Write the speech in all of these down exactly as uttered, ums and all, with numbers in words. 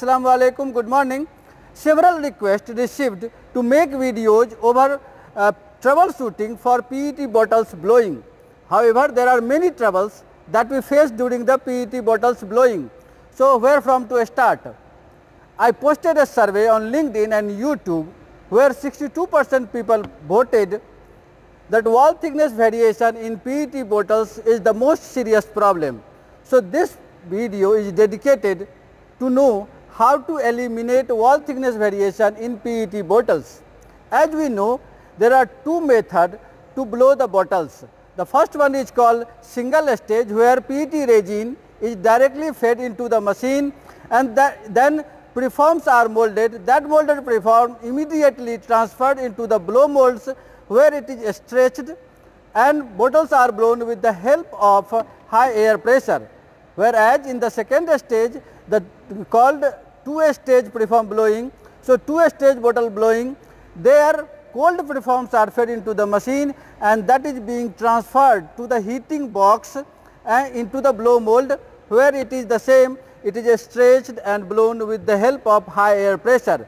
Assalamu alaikum, good morning. Several requests received to make videos over uh, troubleshooting for P E T bottles blowing. However, there are many troubles that we face during the P E T bottles blowing. So, where from to start? I posted a survey on LinkedIn and YouTube where sixty-two percent people voted that wall thickness variation in P E T bottles is the most serious problem. So, this video is dedicated to know how to eliminate wall thickness variation in P E T bottles. As we know, there are two methods to blow the bottles. The first one is called single stage, where P E T resin is directly fed into the machine and that, then preforms are molded. That molded preform immediately transferred into the blow molds where it is stretched and bottles are blown with the help of high air pressure. Whereas in the second stage, the called two-stage preform blowing. So, two-stage bottle blowing, there cold preforms are fed into the machine and that is being transferred to the heating box and into the blow mold where it is the same, it is stretched and blown with the help of high air pressure.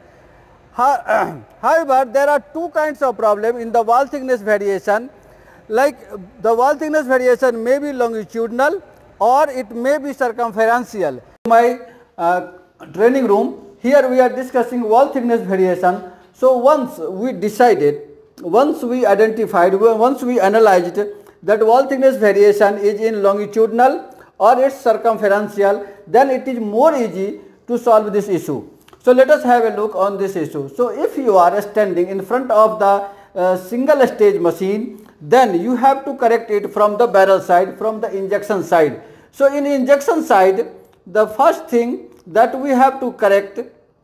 However, there are two kinds of problem in the wall thickness variation, like the wall thickness variation may be longitudinal or it may be circumferential. My uh, training room, here we are discussing wall thickness variation. So, once we decided, once we identified, once we analyzed that wall thickness variation is in longitudinal or it's circumferential, then it is more easy to solve this issue. So, let us have a look on this issue. So, if you are standing in front of the uh, single stage machine, then you have to correct it from the barrel side, from the injection side. So, in injection side, the first thing that we have to correct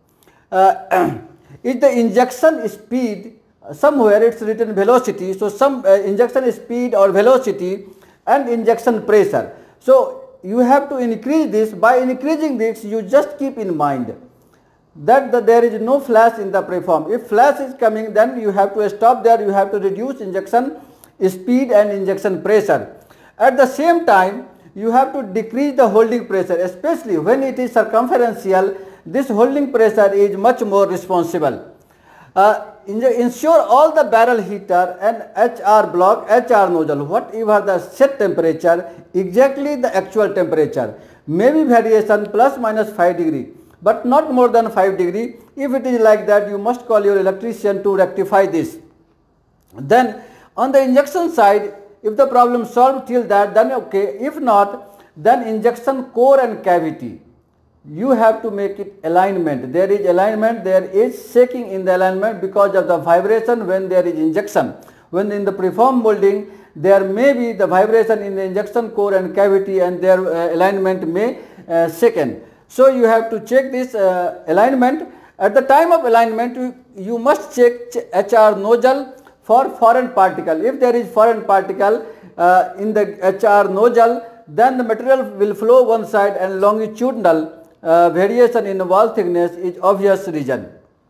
uh, is the injection speed. Somewhere it is written velocity. So, some uh, injection speed or velocity and injection pressure. So, you have to increase this. By increasing this, you just keep in mind that the, there is no flash in the preform. If flash is coming, then you have to stop there, you have to reduce injection speed and injection pressure. At the same time, you have to decrease the holding pressure, especially when it is circumferential. This holding pressure is much more responsible. Uh, ensure all the barrel heater and H R block, H R nozzle, whatever the set temperature, exactly the actual temperature. Maybe variation plus minus five degree, but not more than five degree. If it is like that, you must call your electrician to rectify this. Then on the injection side, if the problem solved till that, then okay. If not, then injection core and cavity, you have to make it alignment. There is alignment, there is shaking in the alignment because of the vibration when there is injection. When in the preform molding, there may be the vibration in the injection core and cavity and their uh, alignment may uh, shaken. So, you have to check this uh, alignment. At the time of alignment, you, you must check H R nozzle for foreign particle. If there is foreign particle uh, in the H R nozzle, then the material will flow one side and longitudinal uh, variation in wall thickness is obvious reason.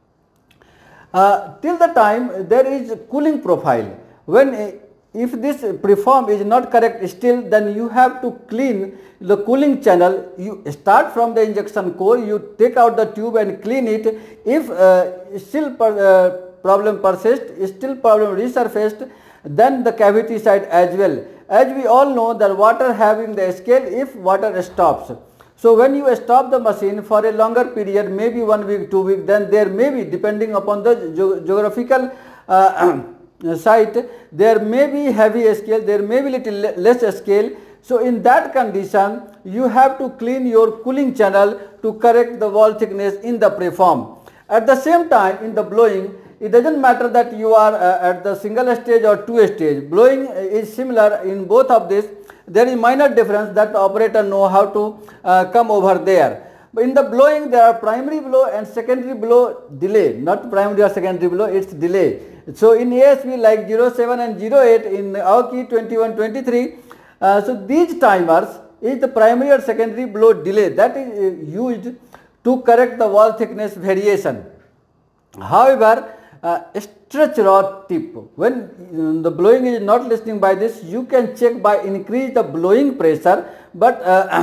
Uh, till the time there is cooling profile. When uh, if this preform is not correct still, then you have to clean the cooling channel. You start from the injection core, you take out the tube and clean it. If uh, still per, uh, problem persists, still problem resurfaced, then the cavity side as well. As we all know that water having the scale if water stops. So, when you stop the machine for a longer period, maybe one week, two weeks, then there may be, depending upon the ge geographical uh, site, there may be heavy scale, there may be little less scale. So, in that condition, you have to clean your cooling channel to correct the wall thickness in the preform. At the same time, in the blowing, it does not matter that you are uh, at the single stage or two stage. Blowing is similar in both of this. There is minor difference that the operator know how to uh, come over there. But in the blowing, there are primary blow and secondary blow delay, not primary or secondary blow, it is delay. So, in A S P like zero seven and zero eight, in Aoki twenty-one twenty-three, uh, so these timers is the primary or secondary blow delay that is uh, used to correct the wall thickness variation. However, uh, stretch rod tip, when uh, the blowing is not listening by this, you can check by increase the blowing pressure, but uh,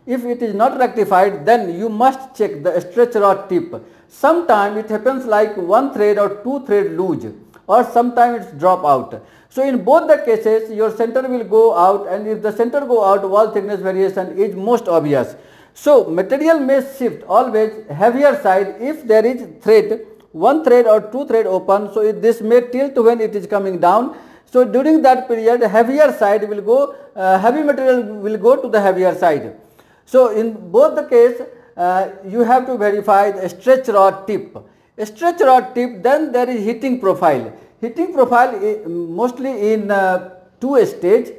if it is not rectified, then you must check the stretch rod tip. Sometimes it happens like one thread or two thread loose, or sometimes it's drop out. So in both the cases, your center will go out, and if the center go out, wall thickness variation is most obvious. So material may shift always heavier side if there is thread, one thread or two thread open. So it, this may tilt when it is coming down. So during that period, heavier side will go, uh, heavy material will go to the heavier side. So in both the case, uh, you have to verify the stretch rod tip. Stretch rod tip, then there is heating profile. Heating profile is mostly in uh, two stage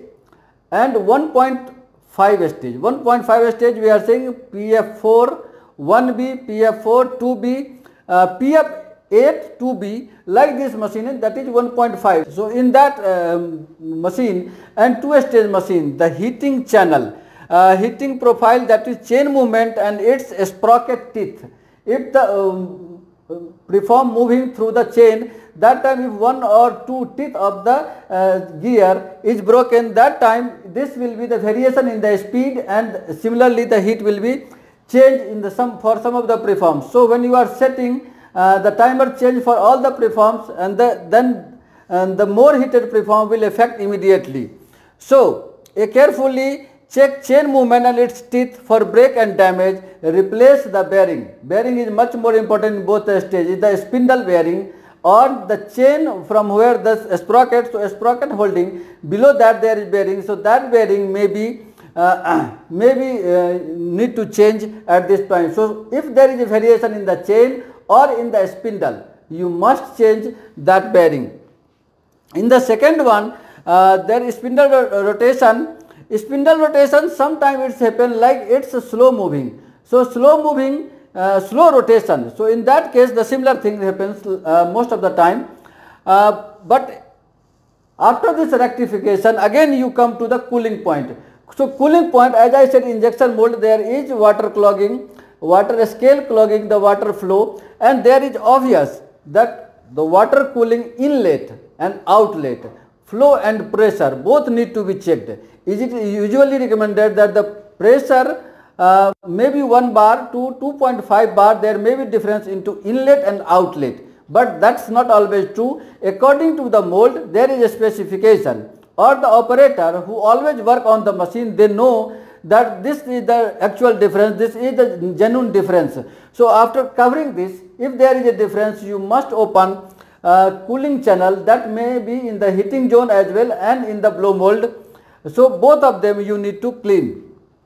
and one point five stage. one point five stage we are saying P F four, one B, P F four, two B, uh, P F eight, two B, like this machine, that is one point five. So in that um, machine and two stage machine, the heating channel, uh, heating profile, that is chain movement and its sprocket teeth. If the um, preform moving through the chain, that time if one or two teeth of the uh, gear is broken, that time this will be the variation in the speed, and similarly the heat will be changed in the some for some of the preforms. So when you are setting uh, the timer change for all the preforms, and the, then and the more heated preform will affect immediately. So a carefully check chain movement and its teeth for break and damage. Replace the bearing. Bearing is much more important in both stages. The spindle bearing or the chain from where the sprocket, so sprocket holding, below that there is bearing. So that bearing may be uh, maybe uh, need to change at this point. So if there is a variation in the chain or in the spindle, you must change that bearing. In the second one, uh, there is spindle rotation. Spindle rotation, sometimes it's happen like it's slow moving. So slow moving, uh, slow rotation. So in that case, the similar thing happens uh, most of the time. Uh, but after this rectification, again you come to the cooling point. So cooling point, as I said, injection mold, there is water clogging, water scale clogging the water flow, and there is obvious that the water cooling inlet and outlet, flow and pressure, both need to be checked. Is it usually recommended that the pressure uh, may be one bar to two point five bar, there may be difference into inlet and outlet, but that's not always true. According to the mold, there is a specification, or the operator who always work on the machine, they know that this is the actual difference, this is the genuine difference. So after covering this, if there is a difference, you must open uh, cooling channel, that may be in the heating zone as well and in the blow mold. So both of them you need to clean.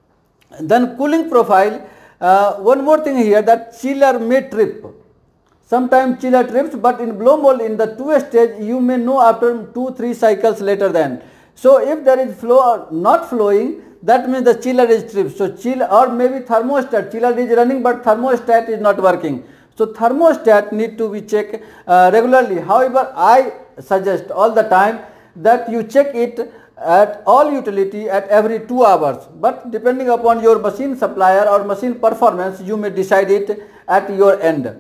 Then cooling profile, uh, one more thing here, that chiller may trip. Sometimes chiller trips, but in blow mold in the two stage you may know after two three cycles later then. So if there is flow or not flowing, that means the chiller is tripped. So chill, or maybe thermostat, chiller is running but thermostat is not working. So thermostat need to be checked uh, regularly. However, I suggest all the time that you check it at all utility at every two hours, but depending upon your machine supplier or machine performance, you may decide it at your end.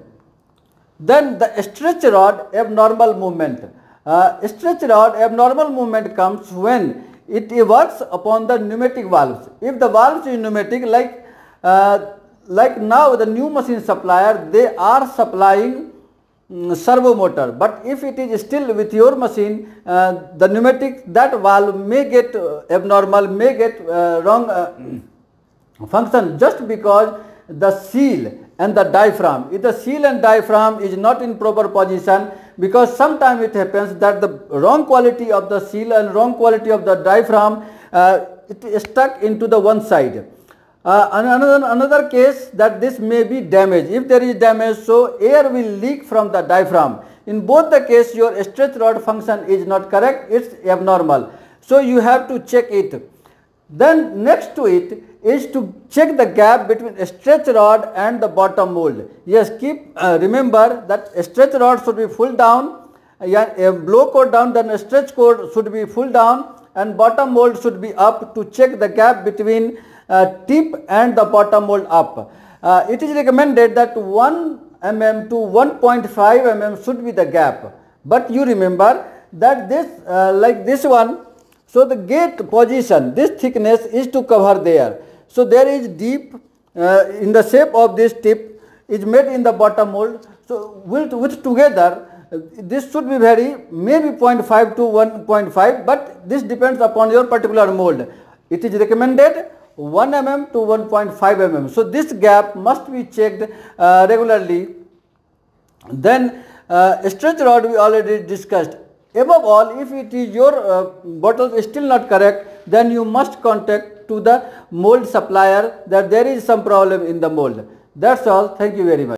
Then the stretch rod abnormal movement. Uh, stretch rod abnormal movement comes when it works upon the pneumatic valves. If the valves is pneumatic, like uh, like now the new machine supplier, they are supplying Mm, servo motor, but if it is still with your machine, uh, the pneumatic, that valve may get uh, abnormal, may get uh, wrong uh, function, just because the seal and the diaphragm, if the seal and diaphragm is not in proper position, because sometimes it happens that the wrong quality of the seal and wrong quality of the diaphragm, uh, it is stuck into the one side. Uh, another, another case that this may be damaged. If there is damage, so air will leak from the diaphragm. In both the case, your stretch rod function is not correct, it's abnormal. So you have to check it. Then next to it is to check the gap between stretch rod and the bottom mold. Yes, keep uh, remember that stretch rod should be full down, yeah, a blow core down, then a stretch core should be full down, and bottom mold should be up, to check the gap between Uh, tip and the bottom mold up. Uh, it is recommended that one millimeter to one point five millimeter should be the gap, but you remember that this uh, like this one, so the gate position, this thickness is to cover there. So there is deep uh, in the shape of this tip is made in the bottom mold. So with, with together uh, this should be vary maybe zero point five to one point five, but this depends upon your particular mold. It is recommended one millimeter to one point five millimeter. So this gap must be checked uh, regularly. Then uh, stretch rod we already discussed. Above all, if it is your uh, bottle is still not correct, then you must contact to the mold supplier that there is some problem in the mold. That's all. Thank you very much.